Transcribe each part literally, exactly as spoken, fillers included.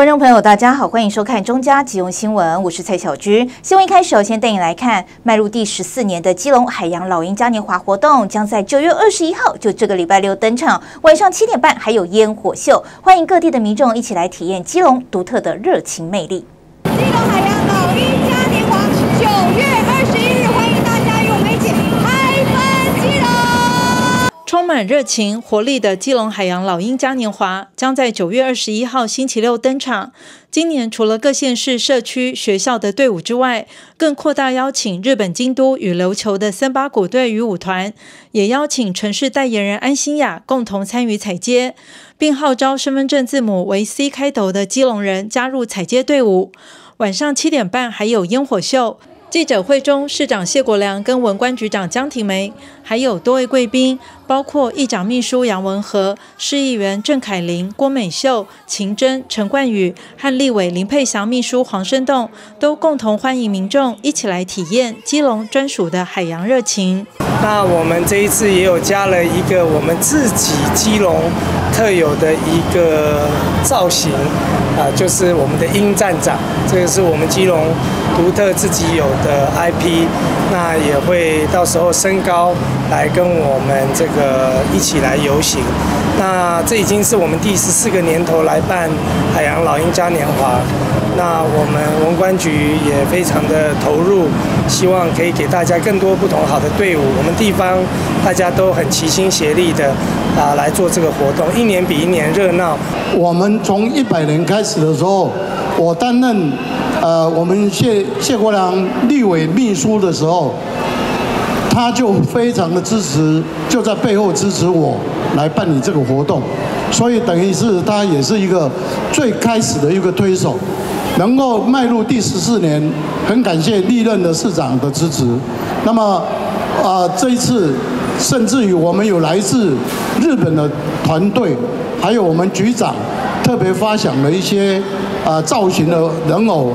观众朋友，大家好，欢迎收看中嘉即用新闻，我是蔡小居。新闻一开始，我先带你来看，迈入第十四年的基隆海洋老鹰嘉年华活动将在九月二十一号，就这个礼拜六登场，晚上七点半还有烟火秀，欢迎各地的民众一起来体验基隆独特的热情魅力。 基隆海洋老鹰嘉年华九月二十一日，欢迎大家与我们一起嗨翻基隆。 充满热情活力的基隆海洋老鹰嘉年华将在九月二十一号星期六登场。今年除了各县市社区学校的队伍之外，更扩大邀请日本京都羽琉球的森巴鼓队与舞团，也邀请城市代言人安心亚共同参与踩街，并号召身份证字母为 C 开头的基隆人加入踩街队伍。晚上七点半还有烟火秀。记者会中，市长谢国良跟文官局长江婷梅，还有多位贵宾，包括议长秘书杨文和、市议员郑凯琳、郭美秀、秦真、陈冠宇和立委林佩祥秘书黄生栋，都共同欢迎民众一起来体验基隆专属的海洋热情。 那我们这一次也有加了一个我们自己基隆特有的一个造型，啊、呃，就是我们的鹰站长，这个是我们基隆独特自己有的 I P， 那也会到时候升高来跟我们这个一起来游行。那这已经是我们第十四个年头来办海洋老鹰嘉年华，那我们文官局也非常的投入，希望可以给大家更多不同好的队伍。我们地方大家都很齐心协力的啊来做这个活动，一年比一年热闹。 我们从一百年开始的时候，我担任呃我们谢谢国良立委秘书的时候，他就非常的支持，就在背后支持我来办理这个活动，所以等于是他也是一个最开始的一个推手，能够迈入第十四年，很感谢历任的市长的支持。那么，呃，这一次甚至于我们有来自日本的团队，还有我们局长特别发想了一些呃造型的人偶。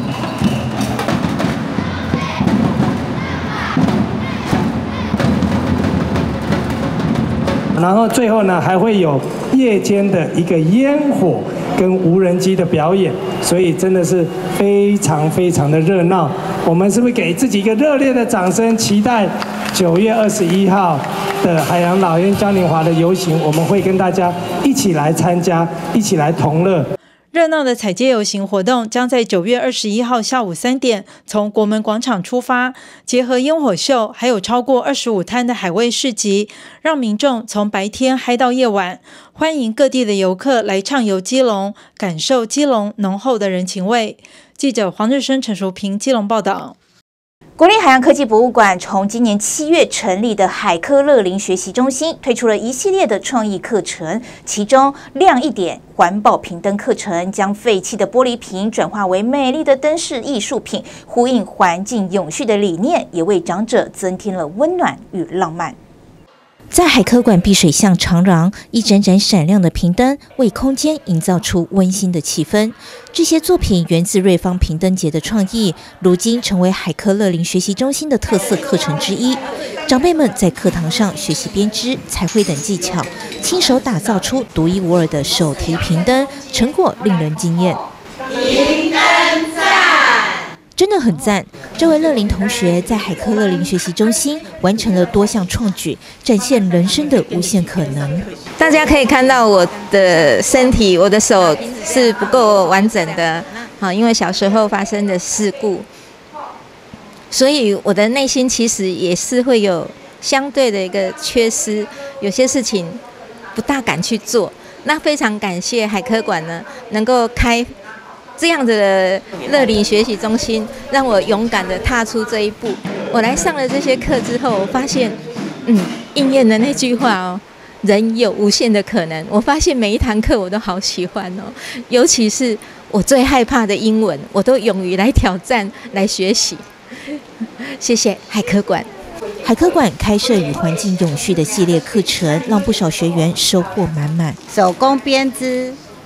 然后最后呢，还会有夜间的一个烟火跟无人机的表演，所以真的是非常非常的热闹。我们是不是给自己一个热烈的掌声？期待九月二十一号的海洋老鹰嘉年华的游行，我们会跟大家一起来参加，一起来同乐。 热闹的踩街游行活动将在九月二十一号下午三点从国门广场出发，结合烟火秀，还有超过二十五摊的海味市集，让民众从白天嗨到夜晚。欢迎各地的游客来畅游基隆，感受基隆浓厚的人情味。记者黄日升、陈淑平基隆报道。 国立海洋科技博物馆从今年七月成立的海科乐龄学习中心推出了一系列的创意课程，其中亮一点环保平灯课程将废弃的玻璃瓶转化为美丽的灯饰艺术品，呼应环境永续的理念，也为长者增添了温暖与浪漫。在海科馆碧水巷长廊，一盏盏闪亮的屏灯为空间营造出温馨的气氛。这些作品源自瑞芳屏灯节的创意，如今成为海科乐龄学习中心的特色课程之一。长辈们在课堂上学习编织、彩绘等技巧，亲手打造出独一无二的手提屏灯，成果令人惊艳。屏灯赞！真的很赞！这位乐龄同学在海科乐龄学习中心完成了多项创举，展现人生的无限可能。 大家可以看到我的身体，我的手是不够完整的，好，因为小时候发生的事故，所以我的内心其实也是会有相对的一个缺失，有些事情不大敢去做。那非常感谢海科馆呢，能够开这样的乐龄学习中心，让我勇敢的踏出这一步。我来上了这些课之后，我发现，嗯，应验了那句话哦，人有无限的可能。我发现每一堂课我都好喜欢哦，尤其是我最害怕的英文，我都勇于来挑战、来学习。谢谢海科馆。 海科馆开设与环境永续的系列课程，让不少学员收获满满。 手工编织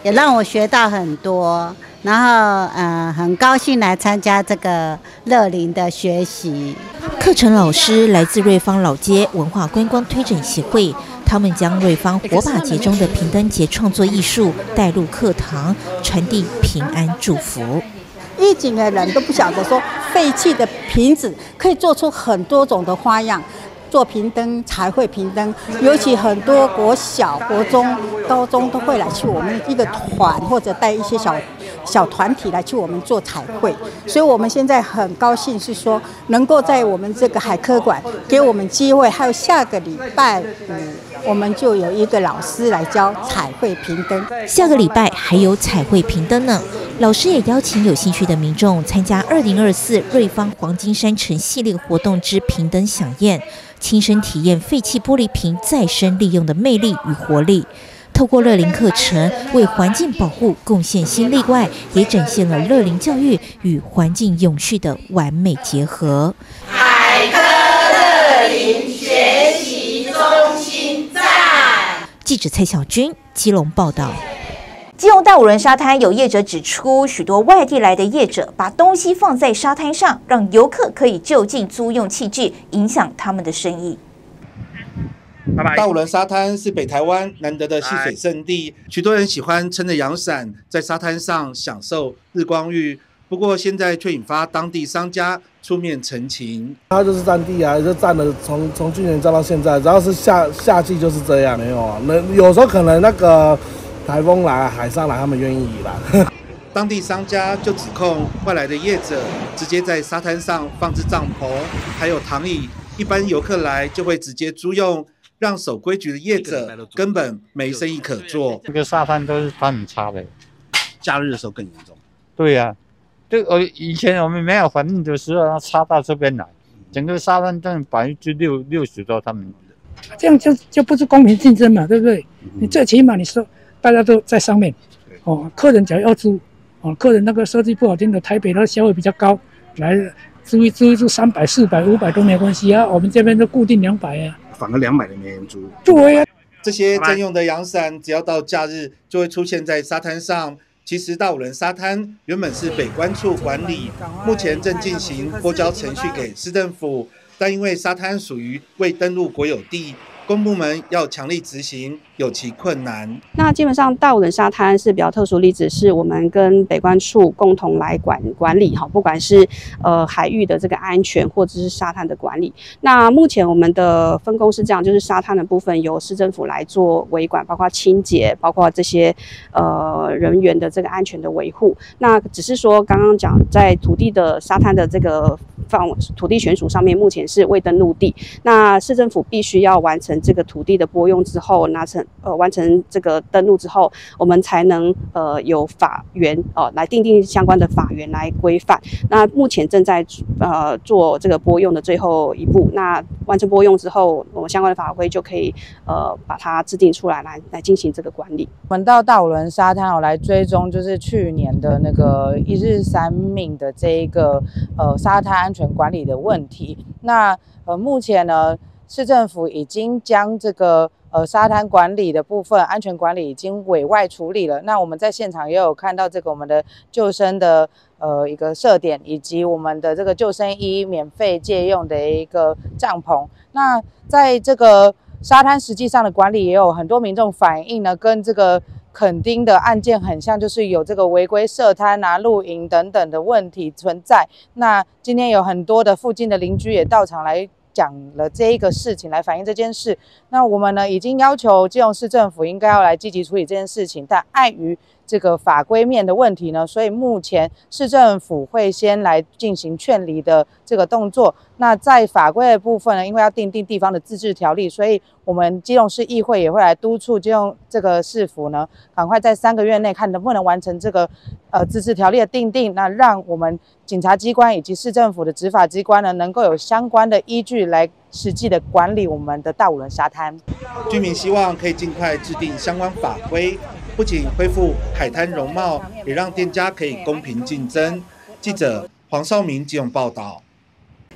也让我学到很多。然后，呃，很高兴来参加这个乐龄的学习。 课程老师来自瑞芳老街文化观光推展协会，他们将瑞芳火把节中的平灯节创作艺术带入课堂，传递平安祝福。 一景的人都不晓得说，废弃的瓶子可以做出很多种的花样。做平灯、彩绘平灯，尤其很多国小、国中、高中都会来去我们一个团，或者带一些小小团体来去我们做彩绘。所以我们现在很高兴是说，能够在我们这个海科馆给我们机会，还有下个礼拜五，我们就有一个老师来教彩绘平灯。 下个礼拜还有彩绘平灯呢。老师也邀请有兴趣的民众参加二零二四瑞芳黄金山城系列活动之平灯飨宴，亲身体验废弃玻璃瓶再生利用的魅力与活力。透过乐龄课程为环境保护贡献心力外，也展现了乐龄教育与环境永续的完美结合。 海科乐龄学习中心站。 记者蔡小军基隆报道。基隆大武仑沙滩有业者指出，许多外地来的业者把东西放在沙滩上，让游客可以就近租用器具，影响他们的生意。 拜拜。大武仑沙滩是北台湾难得的戏水圣地，许多人喜欢撑着阳伞在沙滩上享受日光浴。不过现在却引发当地商家出面澄清， 它就是占地啊，就占了从从去年占到现在，只要是夏夏季就是这样，没有啊。那有时候可能那个。台风来、海上来，他们愿意移来。 当地商家就指控外来的业者直接在沙滩上放置帐篷，还有躺椅，一般游客来就会直接租用，让守规矩的业者根本没生意可做。 这个沙滩都是它很差的， 假日的时候更严重。 对呀、啊，这我以前我们没有反应的时候，它插到这边来，整个沙滩占百分之六六十都他们的， 这样就就不是公平竞争嘛，对不对？嗯、你最起码你说。大家都在上面，哦，客人假如要租，哦，客人那个设计不好听的，台北的消费比较高，来租一租一租三百、四百、五百都没关系啊，我们这边都固定两百啊， 反而两百的没人租。 对呀、啊， 这些征用的阳伞，只要到假日就会出现在沙滩上。其实大武仑沙滩原本是北关处管理，目前正进行拨交程序给市政府，但因为沙滩属于未登录国有地。公部门要强力执行，有其困难。 那基本上大武仑沙滩是比较特殊例子，是我们跟北关处共同来管管理哈，不管是呃海域的这个安全，或者是沙滩的管理。那目前我们的分工是这样，就是沙滩的部分由市政府来做维管，包括清洁，包括这些呃人员的这个安全的维护。那只是说刚刚讲在土地的沙滩的这个放土地权属上面，目前是未登陆地，那市政府必须要完成这个土地的拨用之后，拿成呃完成这个登录之后，我们才能呃有法源哦、呃、来订定相关的法源来规范。那目前正在呃做这个拨用的最后一步，那完成拨用之后，我们相关的法规就可以呃把它制定出来，来来进行这个管理。 我们到大武仑沙滩哦来追踪，就是去年的那个一日三命的这一个呃沙滩安全管理的问题。那呃目前呢，市政府已经将这个呃沙滩管理的部分、安全管理已经委外处理了。那我们在现场也有看到这个我们的救生的呃一个设点，以及我们的这个救生衣免费借用的一个帐篷。那在这个沙滩实际上的管理，也有很多民众反映呢，跟这个垦丁的案件很像，就是有这个违规设摊啊、露营等等的问题存在。那今天有很多的附近的邻居也到场来讲了这一个事情，来反映这件事。那我们呢已经要求基隆市政府应该要来积极处理这件事情，但碍于这个法规面的问题呢，所以目前市政府会先来进行劝离的这个动作。那在法规的部分呢，因为要订定地方的自治条例，所以我们基隆市议会也会来督促基隆这个市府呢，赶快在三个月内看能不能完成这个呃自治条例的订定，那让我们警察机关以及市政府的执法机关呢，能够有相关的依据来实际的管理我们的大武仑沙滩。 居民希望可以尽快制定相关法规，不仅恢复海滩容貌，也让店家可以公平竞争。记者黄少明基隆报道。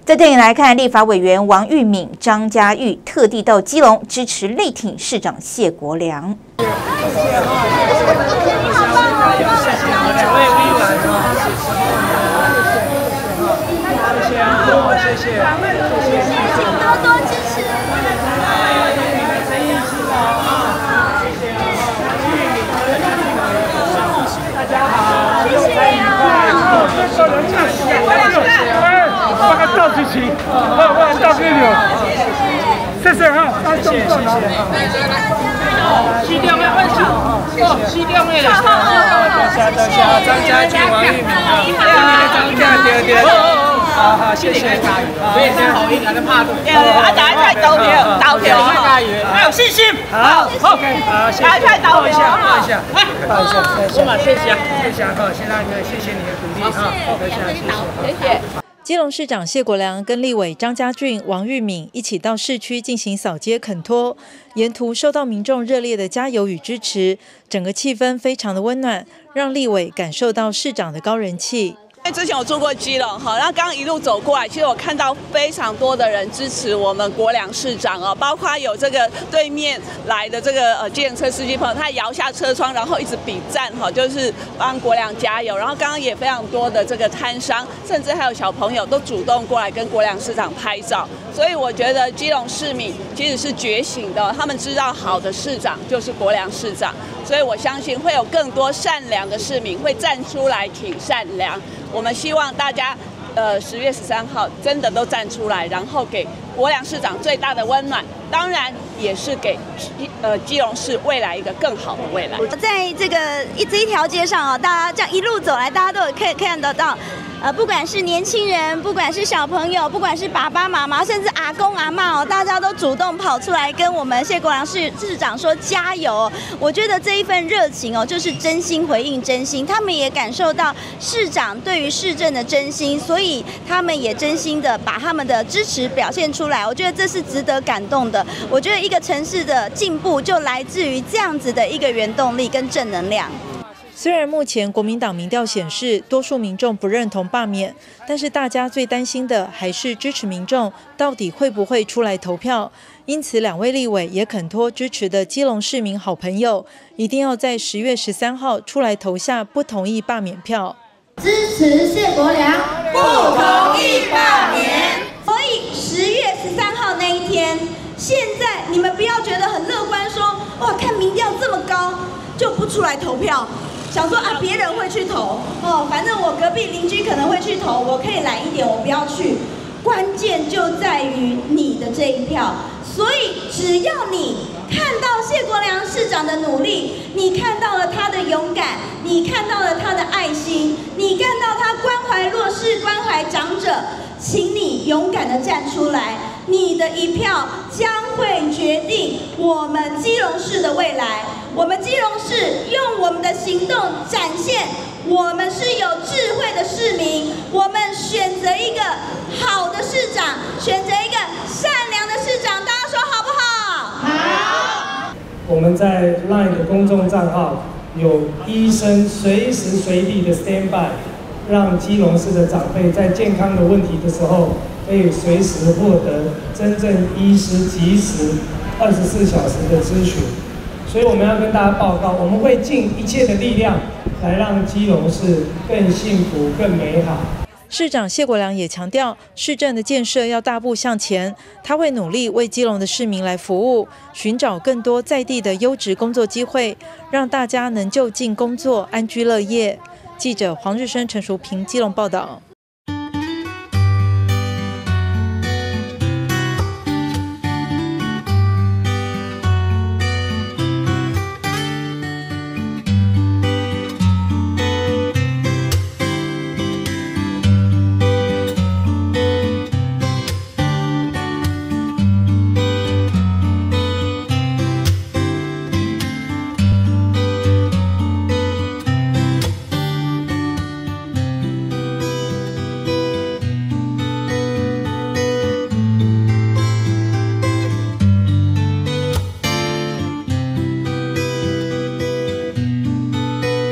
在电影来看，立法委员王玉敏、张家玉特地到基隆支持力挺市长谢国良。 谢谢，请多多支持。大家好，谢谢啊！这个人架起来，把它倒进去，把把倒进去。谢谢哈，谢谢谢谢。西亮的问题，哦，西亮的，多谢多谢，张家俊、王玉敏啊，张家对对。好好，谢谢加油！所以先好运来的怕的，啊，大家快投票，投票啊！加油，要有信心。好 ，OK， 好，谢谢。大家快投票，抱一下，抱一下，抱一下，谢谢，谢谢，谢谢哈，谢大哥，谢谢你的鼓励哈，抱一下，谢谢，谢谢。 基隆市长谢国良跟立委张家俊、王玉敏一起到市区进行扫街垦拖，沿途受到民众热烈的加油与支持，整个气氛非常的温暖，让立委感受到市长的高人气。 之前我住过基隆，好，那刚刚一路走过来，其实我看到非常多的人支持我们国良市长哦，包括有这个对面来的这个呃计程车司机朋友，他摇下车窗，然后一直比赞哈，就是帮国良加油。然后刚刚也非常多的这个摊商，甚至还有小朋友都主动过来跟国良市长拍照，所以我觉得基隆市民其实是觉醒的，他们知道好的市长就是国良市长，所以我相信会有更多善良的市民会站出来挺善良。我们希望大家，呃，十月十三号真的都站出来，然后给国良市长最大的温暖，当然也是给呃基隆市未来一个更好的未来。 在这个一这一条街上哦，大家这样一路走来，大家都有可以看得到。呃，不管是年轻人，不管是小朋友，不管是爸爸妈妈，甚至阿公阿嬷哦，大家都主动跑出来跟我们谢国良市市长说加油。我觉得这一份热情哦，就是真心回应真心，他们也感受到市长对于市政的真心，所以他们也真心的把他们的支持表现出来。我觉得这是值得感动的。我觉得一个城市的进步就来自于这样子的一个原动力跟正能量。 虽然目前国民党民调显示多数民众不认同罢免，但是大家最担心的还是支持民众到底会不会出来投票。因此，两位立委也恳托支持的基隆市民好朋友，一定要在十月十三号出来投下不同意罢免票。 支持谢国良，不同意罢免。所以十月十三号那一天，现在你们不要觉得很乐观说，说哇看民调这么高就不出来投票。想说啊，别人会去投哦，反正我隔壁邻居可能会去投，我可以懒一点，我不要去。关键就在于你的这一票，所以只要你看到谢国良市长的努力，你看到了他的勇敢，你看到了他的爱心，你看到他关怀弱势、关怀长者，请你勇敢地站出来，你的一票将会决定我们基隆市的未来。我们基隆市用我们的行动展现，我们是有智慧的市民，我们选择一个好的市长，选择一个善良的市长，大家说好不好？好。 我们在 LINE 的公众账号有医生随时随地的 stand by， 让基隆市的长辈在健康的问题的时候，可以随时获得真正医师及时二十四小时的咨询。所以我们要跟大家报告，我们会尽一切的力量来让基隆市更幸福、更美好。 市长谢国良也强调，市政的建设要大步向前，他会努力为基隆的市民来服务，寻找更多在地的优质工作机会，让大家能就近工作、安居乐业。记者黄日升、陈淑平基隆报道。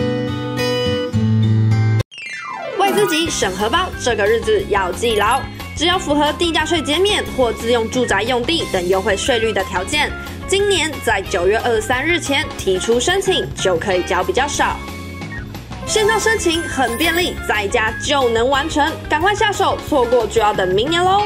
为自己省荷包，这个日子要记牢。 只要符合地价税减免或自用住宅用地等优惠税率的条件，今年在九月二十三日前提出申请，就可以缴比较少。线上申请很便利，在家就能完成，赶快下手，错过就要等明年喽。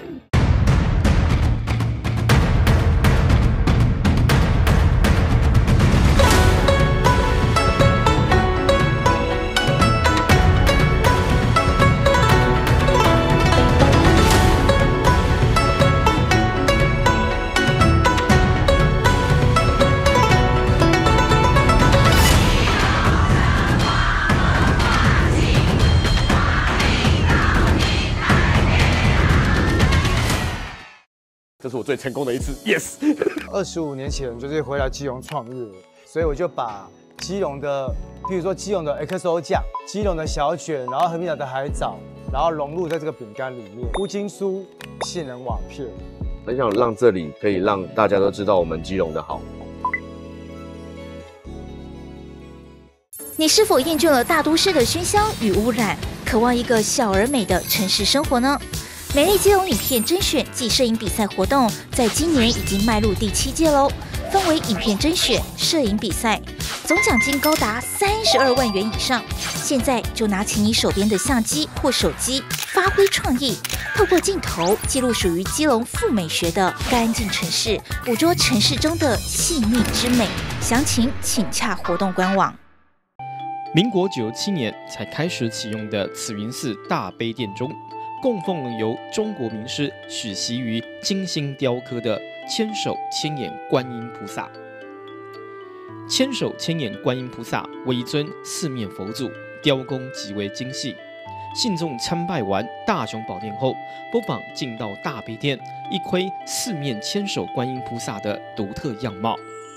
这是我最成功的一次 ，yes。 二十五年前就是回来基隆创业，所以我就把基隆的，譬如说基隆的 X O 酱、基隆的小卷，然后和平岛的海藻，然后融入在这个饼干里面，乌金酥、杏仁瓦片。 很想让这里可以让大家都知道我们基隆的好。 你是否厌倦了大都市的喧嚣与污染，渴望一个小而美的城市生活呢？美丽基隆影片甄选暨摄影比赛活动，在今年已经迈入第七届喽。分为影片甄选、摄影比赛，总奖金高达三十二万元以上。现在就拿起你手边的相机或手机，发挥创意，透过镜头记录属于基隆富美学的干净城市，捕捉城市中的细腻之美。详情请洽活动官网。 民国九十七年才开始启用的慈云寺大悲殿中，供奉了由中国名师许习于精心雕刻的千手千眼观音菩萨。千手千眼观音菩萨为一尊四面佛祖，雕工极为精细。信众参拜完大雄宝殿后，不妨进到大悲殿，一窥四面千手观音菩萨的独特样貌。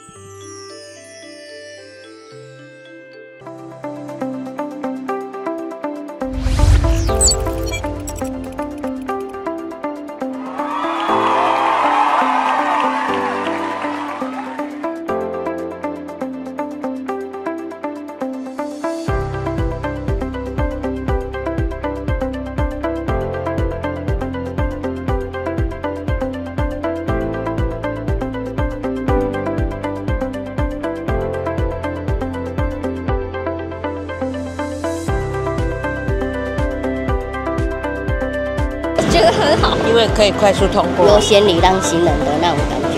觉得很好，因为可以快速通过，优先礼让行人的那种感觉。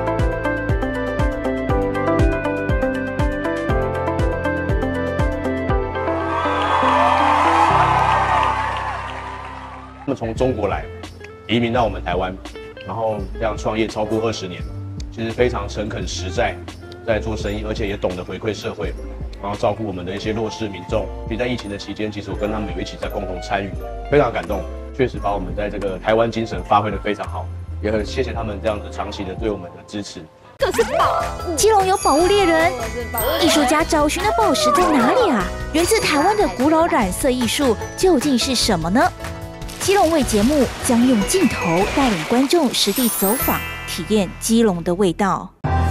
他们从中国来，移民到我们台湾，然后这样创业超过二十年，其实非常诚恳实在，在做生意，而且也懂得回馈社会，然后照顾我们的一些弱势民众。并在疫情的期间，其实我跟他们有一起在共同参与，非常感动。确实把我们在这个台湾精神发挥得非常好，也很谢谢他们这样子长期的对我们的支持。 这是宝物，基隆有宝物猎人，艺术家找寻的宝石在哪里啊？源自台湾的古老染色艺术究竟是什么呢？基隆味节目将用镜头带领观众实地走访，体验基隆的味道。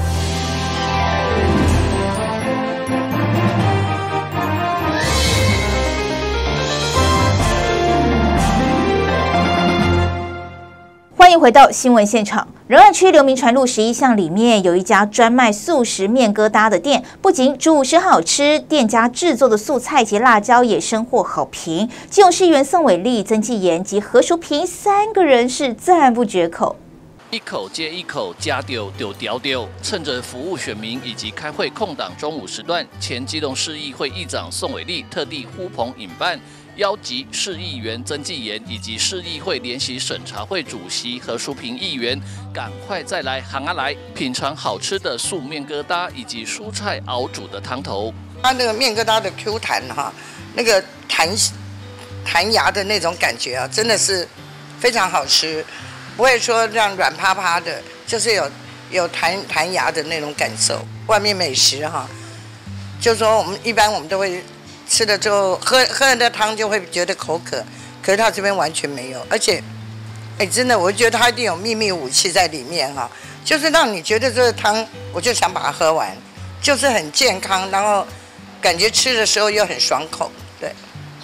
欢迎回到新闻现场。仁爱区流民传路十一巷里面有一家专卖素食面疙瘩的店，不仅主食好吃，店家制作的素菜及辣椒也深获好评。基隆市议员宋伟立、曾纪言及何淑萍三个人是赞不绝口。 一口接一口，加丢丢丢丢。趁着服务选民以及开会空档中午时段，前基隆市议会议长宋伟立特地呼朋引伴，邀集市议员曾纪言以及市议会联席审查会主席何淑萍议员，赶快再来行啊来品尝好吃的素面疙瘩以及蔬菜熬煮的汤头。 它那个面疙瘩的 Q 弹哈，那个弹弹牙的那种感觉啊，真的是非常好吃，不会说这样软趴趴的，就是有有弹弹牙的那种感受。外面美食哈，就说我们一般我们都会。吃了之后喝喝了的汤就会觉得口渴，可是他这边完全没有，而且，哎，真的，我觉得他一定有秘密武器在里面哈，就是让你觉得这个汤，我就想把它喝完，就是很健康，然后感觉吃的时候又很爽口，对。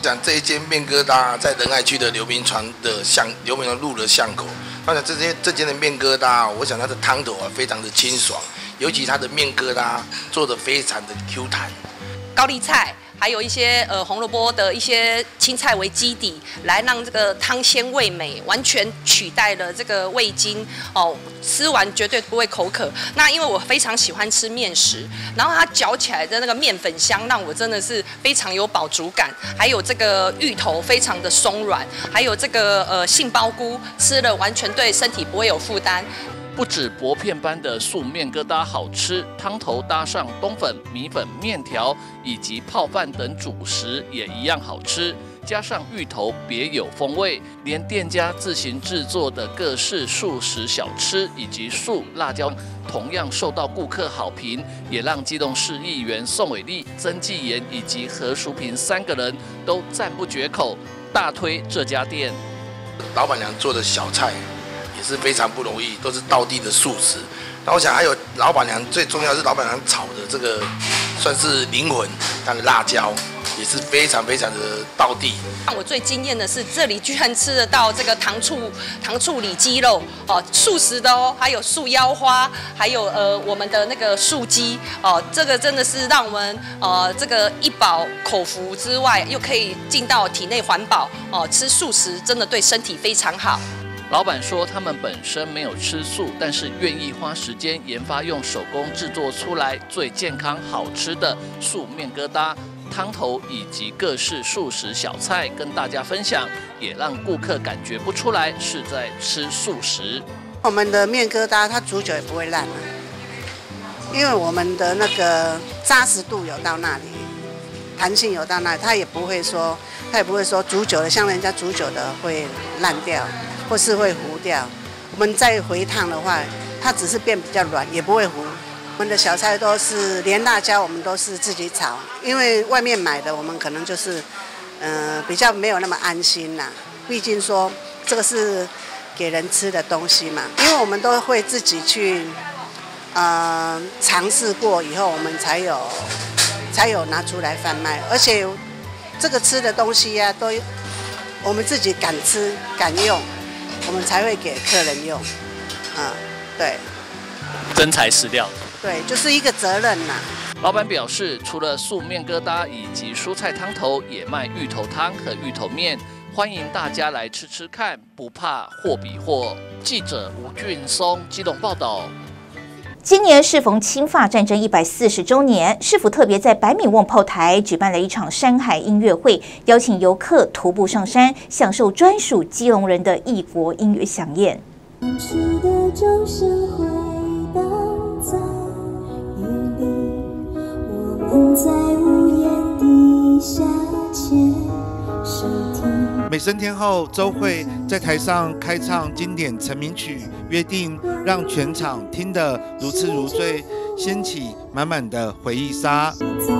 讲这一间面疙瘩在仁爱区的刘铭传的巷刘铭传路的巷口，我想这间这间的面疙瘩，我想它的汤头啊非常的清爽，尤其它的面疙瘩做的非常的 Q 弹。 高丽菜，还有一些呃红萝卜的一些青菜为基底，来让这个汤鲜味美，完全取代了这个味精哦，吃完绝对不会口渴。那因为我非常喜欢吃面食，然后它嚼起来的那个面粉香，让我真的是非常有饱足感。还有这个芋头非常的松软，还有这个呃杏鲍菇，吃了完全对身体不会有负担。 不止薄片般的素面疙瘩好吃，汤头搭上冬粉、米粉、面条以及泡饭等主食也一样好吃，加上芋头别有风味，连店家自行制作的各式素食小吃以及素辣椒同样受到顾客好评，也让基隆市议员宋伟立、曾纪言以及何淑萍三个人都赞不绝口，大推这家店。 老板娘做的小菜也是非常不容易，都是道地的素食。那我想还有老板娘最重要是老板娘炒的这个算是灵魂，它的辣椒也是非常非常的道地。 让我最惊艳的是，这里居然吃得到这个糖醋糖醋里脊肉哦，素食的哦，还有素腰花，还有呃我们的那个素鸡哦，这个真的是让我们呃这个一饱口福之外，又可以进到体内环保哦，吃素食真的对身体非常好。 老板说，他们本身没有吃素，但是愿意花时间研发用手工制作出来最健康好吃的素面疙瘩、汤头以及各式素食小菜跟大家分享，也让顾客感觉不出来是在吃素食。 我们的面疙瘩它煮久也不会烂啊，因为我们的那个扎实度有到那里，弹性有到那里，它也不会说，它也不会说煮久了像人家煮久的会烂掉。或是会糊掉，我们再回烫的话，它只是变比较软，也不会糊。我们的小菜都是连辣椒，我们都是自己炒，因为外面买的我们可能就是，呃，比较没有那么安心啦。毕竟说这个是给人吃的东西嘛，因为我们都会自己去，呃，尝试过以后，我们才有才有拿出来贩卖，而且这个吃的东西呀、啊，都我们自己敢吃敢用。我们才会给客人用，嗯，对， 真材实料， 对，就是一个责任呐。 老板表示，除了素面疙瘩以及蔬菜汤头，也卖芋头汤和芋头面，欢迎大家来吃吃看，不怕货比货。记者吴俊松基隆报道。 今年适逢清法战争一百四十周年，市府特别在百米瓮炮台举办了一场山海音乐会，邀请游客徒步上山，享受专属基隆人的异国音乐飨宴。 美声天后周蕙在台上开唱经典成名曲《约定》，让全场听得如痴如醉，掀起满满的回忆杀。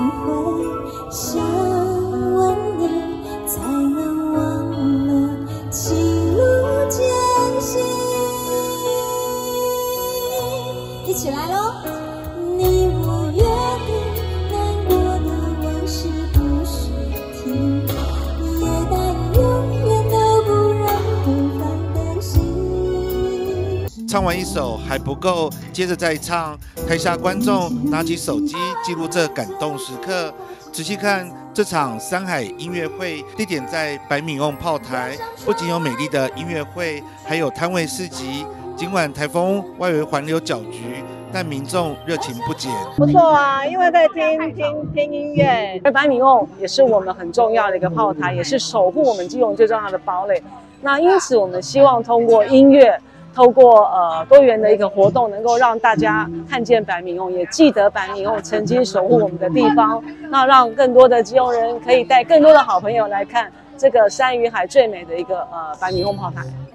一起来喽！你我约定，难过的往事不许听，也答应永远都不让对方担心。 唱完一首还不够，接着再唱，台下观众拿起手机记录这感动时刻。仔细看这场山海音乐会，地点在百米瓮炮台，不仅有美丽的音乐会，还有摊位市集。尽管台风外围环流搅局，但民众热情不减。 不错啊，因为可以听听听音乐。而百米瓮也是我们很重要的一个炮台，也是守护我们基隆最重要的堡垒。那因此，我们希望通过音乐，透过呃多元的一个活动，能够让大家看见百米瓮，也记得百米瓮曾经守护我们的地方。那让更多的基隆人可以带更多的好朋友来看这个山与海最美的一个呃百米瓮炮台。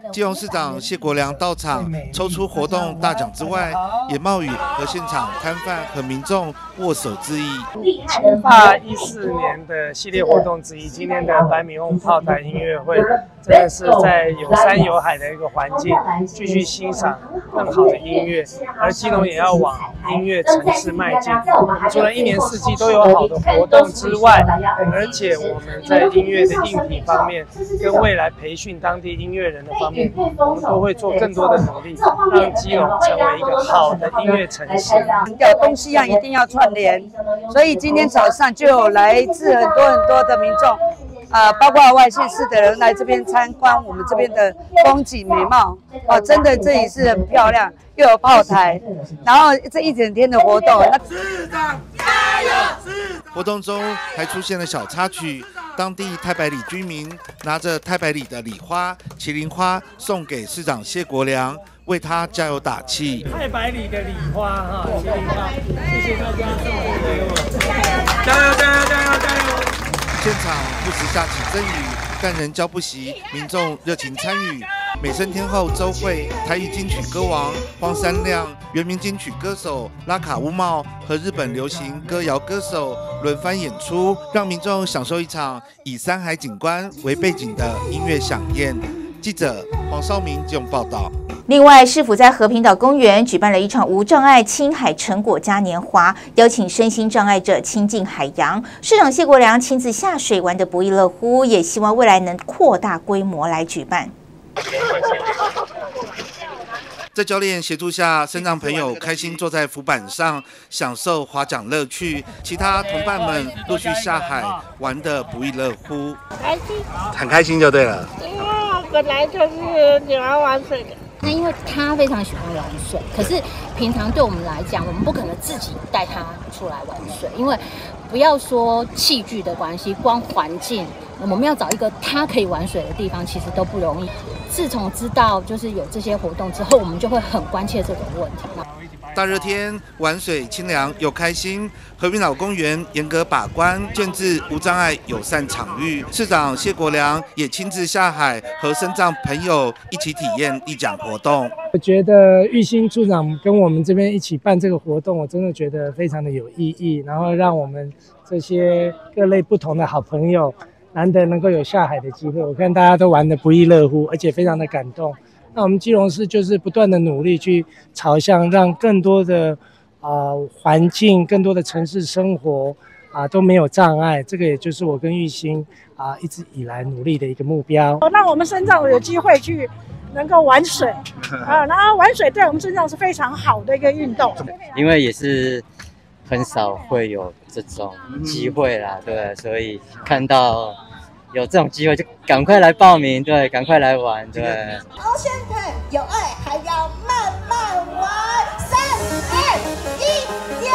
基隆市长谢国良到场抽出活动大奖之外，也冒雨和现场摊贩和民众握手致意。 成发一四年的系列活动之一，今天的白米瓮炮台音乐会，真的是在有山有海的一个环境，继续欣赏更好的音乐。而基隆也要往音乐城市迈进。我们除了一年四季都有好的活动之外，而且我们在音乐的硬体方面，跟未来培训当地音乐人的方面，我们都会做更多的努力，让基隆成为一个好的音乐城市。 要东西岸一定要串联，所以今天早上就有来自很多很多的民众。呃，包括外县市的人来这边参观我们这边的风景美貌哦，真的这里是很漂亮，又有炮台，然后这一整天的活动。 市长加油！活动中还出现了小插曲，当地太白里居民拿着太白里的礼花、麒麟花送给市长谢国良，为他加油打气。 太白里的礼花哈，麒麟花，谢谢大家送给我， 加油加油加油加油！现场不时下起阵雨，但仍交不息民众热情参与。美声天后周蕙、台语金曲歌王荒山亮、原民金曲歌手拉卡乌茂和日本流行歌谣歌手轮番演出，让民众享受一场以山海景观为背景的音乐飨宴。记者黄绍明基隆报道。 另外，市府在和平岛公园举办了一场无障碍青海成果嘉年华，邀请身心障碍者亲近海洋。市长谢国良亲自下水玩得不亦乐乎，也希望未来能扩大规模来举办。 在教练协助下，身障朋友开心坐在浮板上，享受划桨乐趣。其他同伴们陆续下海，玩得不亦乐乎。 开心， 很开心就对了。 因为我本来就是喜欢玩水的。 那因为他非常喜欢玩水，可是平常对我们来讲，我们不可能自己带他出来玩水，因为不要说器具的关系，光环境，我们要找一个他可以玩水的地方，其实都不容易。自从知道就是有这些活动之后，我们就会很关切这种问题。 大热天玩水清凉又开心，和平岛公园严格把关，建置无障碍友善场域。市长谢国良也亲自下海和身障朋友一起体验立桨活动。 我觉得玉兴处长跟我们这边一起办这个活动，我真的觉得非常的有意义，然后让我们这些各类不同的好朋友难得能够有下海的机会，我看大家都玩得不亦乐乎，而且非常的感动。那我们基隆市就是不断的努力去朝向让更多的啊、呃、环境、更多的城市生活啊、呃、都没有障碍，这个也就是我跟玉兴啊、呃、一直以来努力的一个目标。 让我们身障有机会去能够玩水啊，然后玩水对我们身障是非常好的一个运动， 因为也是很少会有这种机会啦，对，所以看到有这种机会就赶快来报名，对，赶快来玩，对。 Ocean 有爱还要慢慢玩，三二一，耶！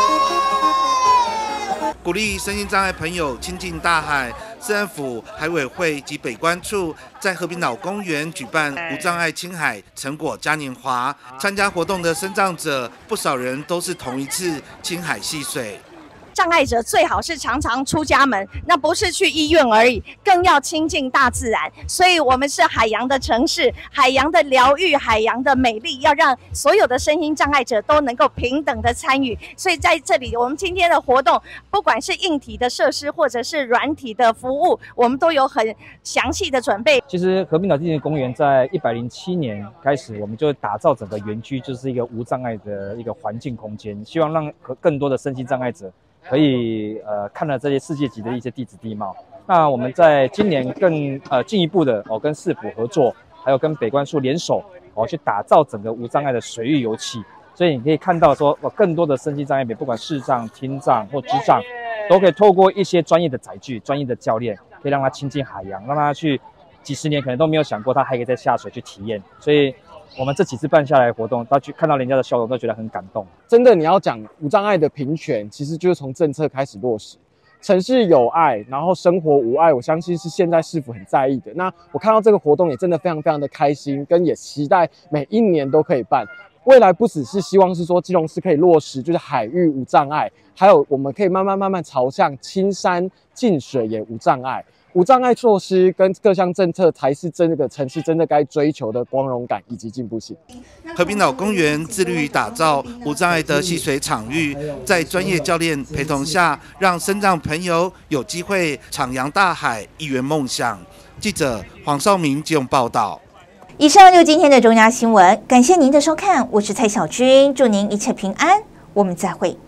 鼓励身心障碍朋友亲近大海，市政府、海委会及北关处在和平岛公园举办无障碍青海成果嘉年华。参加活动的身障者，不少人都是同一次青海戏水。 障碍者最好是常常出家门，那不是去医院而已，更要亲近大自然。所以我们是海洋的城市，海洋的疗愈，海洋的美丽，要让所有的身心障碍者都能够平等的参与。所以在这里，我们今天的活动，不管是硬体的设施或者是软体的服务，我们都有很详细的准备。 其实和平岛纪念公园在一百零七年开始，我们就打造整个园区就是一个无障碍的一个环境空间，希望让更多的身心障碍者可以呃看了这些世界级的一些地质地貌。那我们在今年更呃进一步的哦跟市府合作，还有跟北关处联手哦去打造整个无障碍的水域游憩。所以你可以看到说，哦更多的身心障碍者，不管视障、听障或智障，都可以透过一些专业的载具、专业的教练，可以让他亲近海洋，让他去几十年可能都没有想过他还可以再下水去体验。所以我们这几次办下来的活动，他去看到人家的笑容，都觉得很感动。 真的，你要讲无障碍的平权，其实就是从政策开始落实。城市有爱，然后生活无碍，我相信是现在市府很在意的。那我看到这个活动也真的非常非常的开心，跟也期待每一年都可以办。未来不只是希望是说基隆市可以落实就是海域无障碍，还有我们可以慢慢慢慢朝向青山净水也无障碍。 无障碍措施跟各项政策才是这个城市真的该追求的光荣感以及进步性。 和平岛公园致力于打造无障碍的戏水场域，在专业教练陪同下，让身障朋友有机会徜徉大海，一圆梦想。记者黄少明基隆报道。 以上就是今天的中央新闻，感谢您的收看，我是蔡小君，祝您一切平安，我们再会。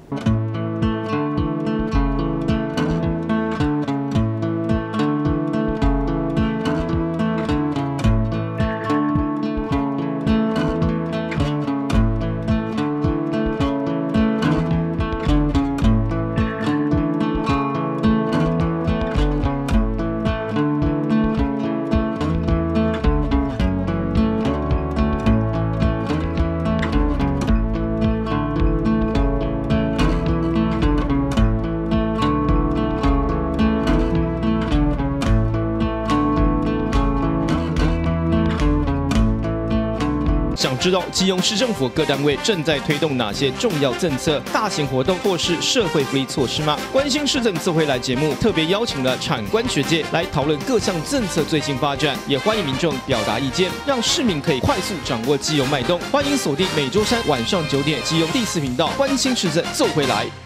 想知道基隆市政府各单位正在推动哪些重要政策、大型活动或是社会福利措施吗？关心市政自会来节目特别邀请了产官学界来讨论各项政策最新发展，也欢迎民众表达意见，让市民可以快速掌握基隆脉动。欢迎锁定每周三晚上九点基隆第四频道，关心市政自会来。